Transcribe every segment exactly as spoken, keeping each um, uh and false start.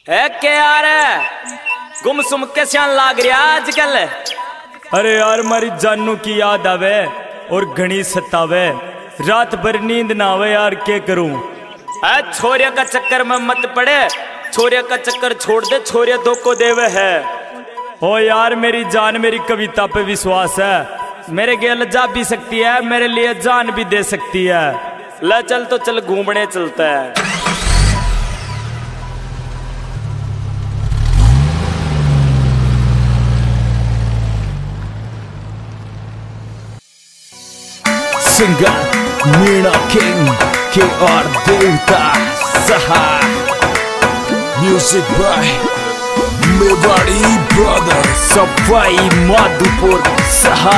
है के यार गुमसुम के सियान लाग रहा आजकल। अरे यार मारी जानू की याद आवे और घनी सतावे, रात भर नींद ना आवे यार के करूं। है छोरिया का चक्कर में मत पड़े, छोरिया का चक्कर छोड़ दे, छोरिया दो को देवे है। ओ यार मेरी जान मेरी कविता पे विश्वास है, मेरे गेल जा भी सकती है, मेरे लिए जान भी दे सकती है। ले चल तो चल घूमने चलता है। सिंगर मीना किंग के और देवता सहा, म्यूजिक बाय मेवाड़ी ब्रदर सफाई माधुपुर सहा।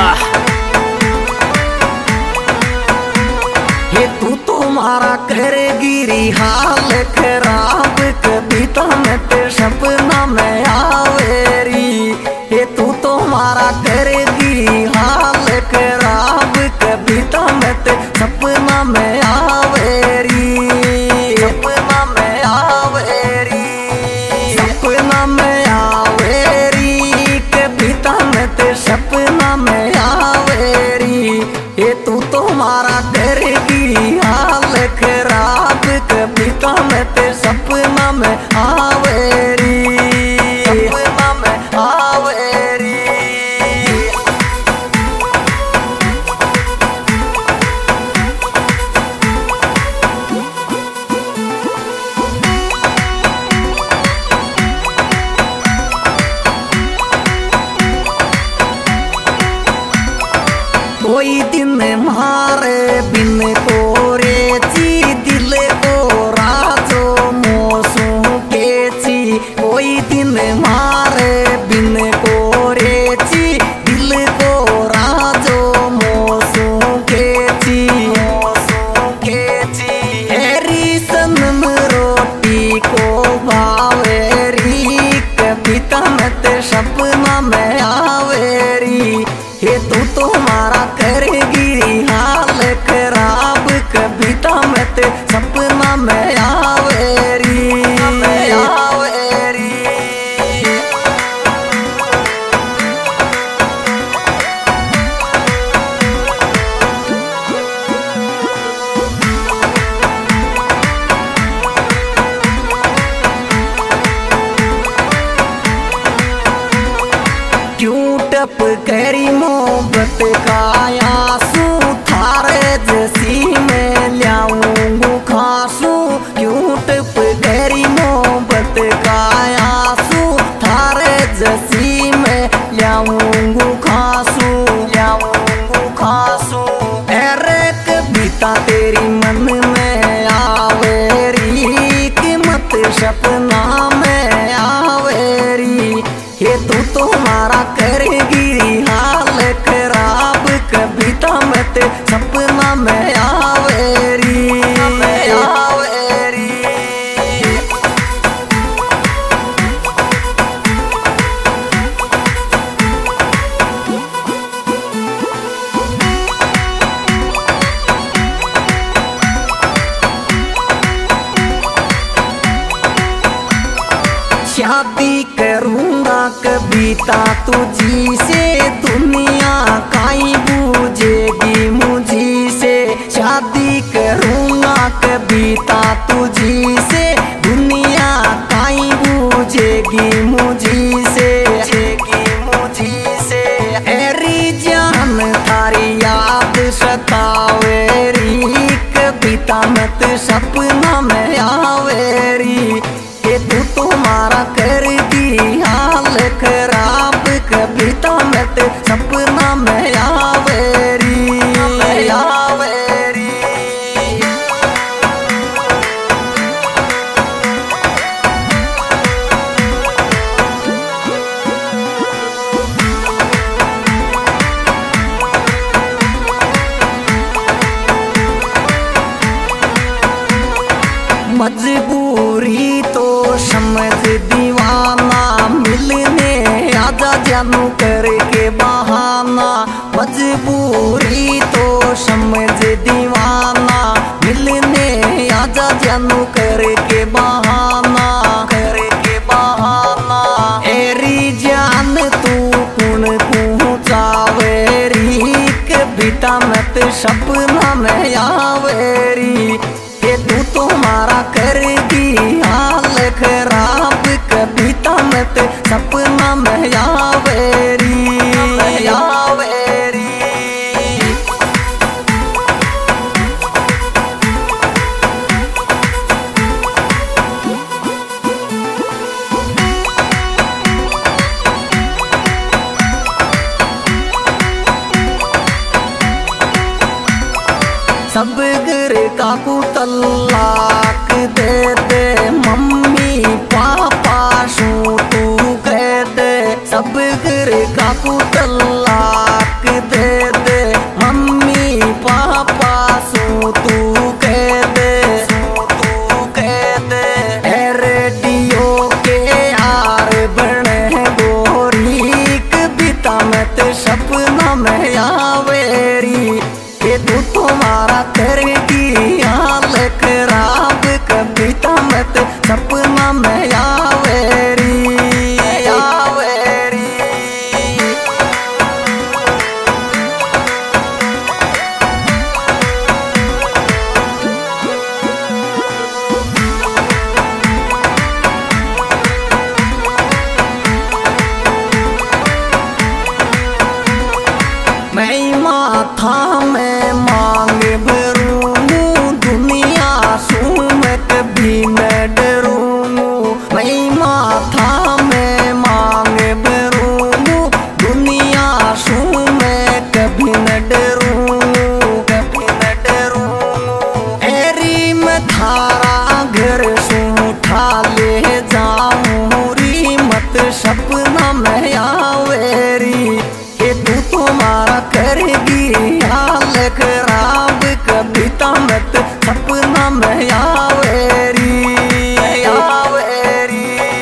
ये तू तुम्हारा करेगी रिहाल खराब, कविता में ते सपना में आवेरी। ये तू तुम्हारा करेगी रिहाल खराब, कविता में ते सपना में आवेरी। सपना में आवेरी, सपना में आवेरी, कविता में ते सपना में आवेरी। ये तू तुम्हारा करेगी हाल खराब, कविता में ते सपना में आवेरी। सपना में आवेरी। कोई दिन मारे बिन कोरे ची, दिल को राजो मोसू केची। कोई दिन मारे बिन कोरे ची, दिल को राजो मोसू केची। मोसू केची हेरी सनम रोटी को भावेरी, कविता में ते सपना में आवेरी। ये तू तुम्हारा करेगी हाल खराब, कविता में ते सपना में आवेरी। में आवेरी। क्यों टप करी मोहब्बत का आंसू, थारे जैसी मैं ल्याऊंगू खासू। क्यों टप करी मोहब्बत का आंसू, थारे जैसी मैं ल्याऊंगू खासू। ल्याऊंगू खासू अरे कविता तेरी मन में आवेरी, कीमत सपना में आवेरी। ये तू तुम्हारा करेगी हाल खराब, कविता में ते सपना में आवेरी। में आवेरी। शादी करूंगा कविता तुझी से, दुनिया काई बूझेगी मुझी से। शादी करूंगा कविता तुझी से, दुनिया काई बूझेगी मुझी से। मुझी से एरी जान थारी याद सतावेरी, कविता में ते सपना में आवेरी। ये तू तुम्हारा करेगी हाल खराब, कविता में ते सपना में आवेरी। में आवेरी। मजबूरी तो समझ दीवाना, मिलने आजा जानू करके बहाना। मजबूरी तो समझ दीवाना, मिलने आजा जानू करके बहाना। करके घर का को तलाक दे दे, मम्मी पापा सू तू कह दे। सब घर का को तलाक दे दे, मम्मी पापा सू तू कह दे, तू कह दे। ए रेडियो के यार बने गोरी, कविता में ते सपना में आवेरी। के तू तुम्हारा करेगी हाल खराब, कविता में ते सपना में आवेरी, आवेरी। मैं माथा में मांग भरूं, दुनिया सू मैं कभी न डरूं। मैं माथा में मांग भरूं, दुनिया सू मैं कभी न डरूं, कभी न डरूं। एरी मैं थारा घर सू उठा ले जाऊं री, मत सपना में आवेरी। के तू तुम्हारा करेगी हाल खराब, कविता मत सपना में आवेरी, आवेरी।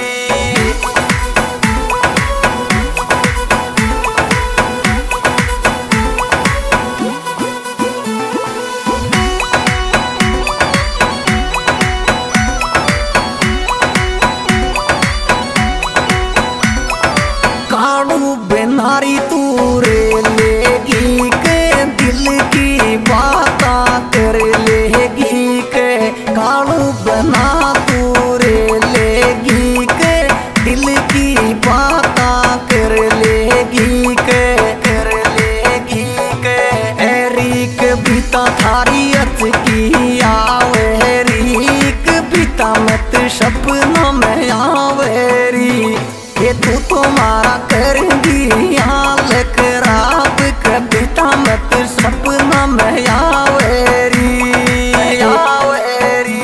काड़ू बेनारी तू रे लेगी के, दिल की बाता कर लेगी के। काड़ू बना तू रे लेगी के, दिल की बाता कर लेगी के, कर लेगी के। एरी कविता थारी अच की आवेरी, कविता मत सपना में आवेरी। ये तू तुम्हारा करेगी हाल खराब, कविता मत सपना में आवेरी, आवेरी।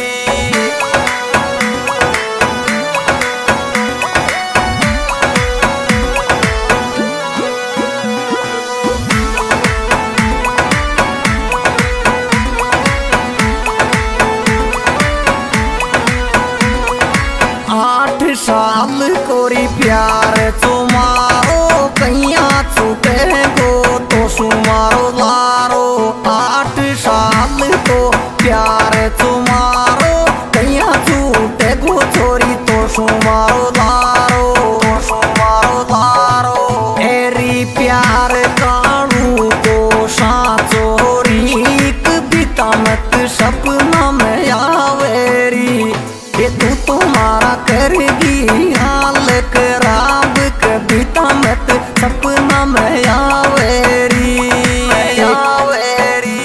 आठ साल कोरी प्यार तुम्हारो, कैया छूटे गो तो सुमारो लारो। आठ साल तो प्यार तुम्हारो, कैया छूटे गो छोरी तो सुमारो लारो, तो सुमारो लारो। एरी प्यार कानू को साचोरी, कविता मत सपना में आवेरी। ये तू तुम्हारा करेगी हाल खराब, कविता मत सपना में आवेरी, आवेरी।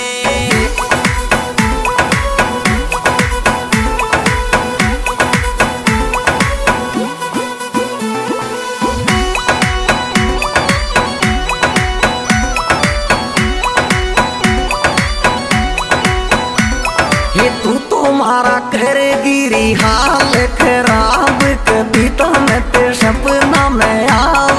ये तू तुम्हारा करेगी हाल खराब, कविता में ते सपना में आ